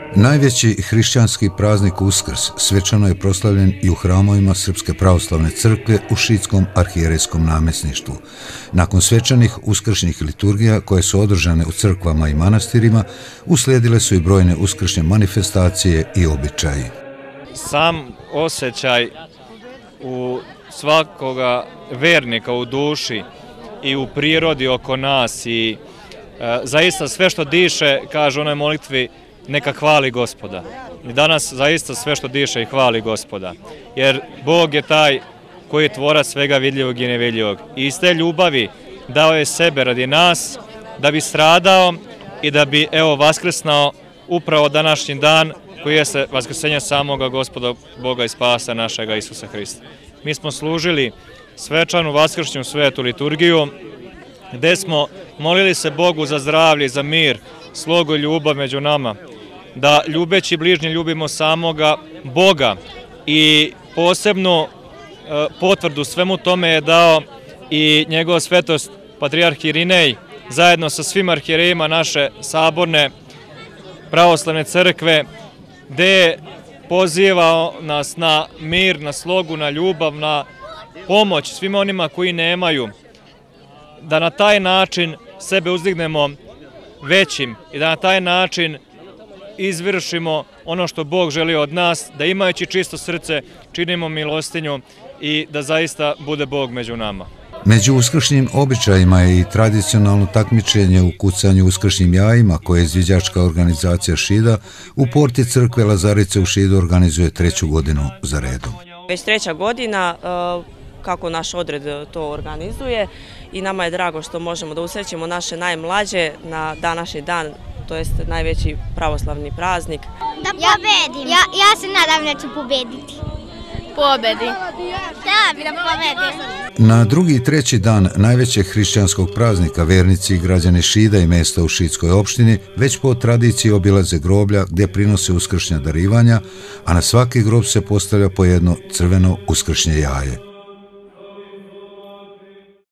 Najveći hrišćanski praznik Uskrs svečano je proslavljen i u hramovima Srpske pravoslavne crkve u šiitskom arhijerejskom namjesništvu. Nakon svečanih uskršnjih liturgija koje su održane u crkvama i manastirima, uslijedile su i brojne uskršnje manifestacije i običaji. Sam osjećaj u svakoga vernika u duši i u prirodi oko nas i zaista sve što diše, kaže u onoj molitvi, neka hvali Gospoda. I danas zaista sve što diše i hvali Gospoda. Jer Bog je taj koji je tvorac svega vidljivog i nevidljivog. I iz te ljubavi dao je sebe radi nas da bi stradao i da bi vaskrsnao upravo današnji dan koji je vaskrsenje samoga Gospoda Boga i spasa našega Isusa Hrista. Mi smo služili svečanu vaskršnju svetu liturgiju gde smo molili se Bogu za zdravlje i za mir, slogu i ljubav među nama, da ljubeći bližnje ljubimo samoga Boga i posebnu potvrdu svemu tome je dao i njegova svetost patrijarh Irinej zajedno sa svim arhijerejima naše saborne pravoslavne crkve gde je pozivao nas na mir, na slogu, na ljubav, na pomoć svima onima koji nemaju, da na taj način sebe uzdignemo većim i da na taj način izvršimo ono što Bog želi od nas, da imajući čisto srce činimo milostinju i da zaista bude Bog među nama. Među uskršnjim običajima je i tradicionalno takmičenje u kucanju uskršnjim jajima koje izviđačka organizacija Šida u porti crkve Lazarice u Šidu organizuje 3. godinu za redom. Već 3. godina kako naš odred to organizuje i nama je drago što možemo da usrećimo naše najmlađe na današnji dan, to jest najveći pravoslavni praznik. Da pobedim. Ja se nadam da ću pobediti. Pobedi. Da pobedim. Na drugi i 3. dan najvećeg hrišćanskog praznika vernici i građani Šida i mesta u Šidskoj opštini već po tradiciji obilaze groblja gdje prinose uskršnja darivanja, a na svaki grob se postavlja po jedno crveno uskršnje jaje.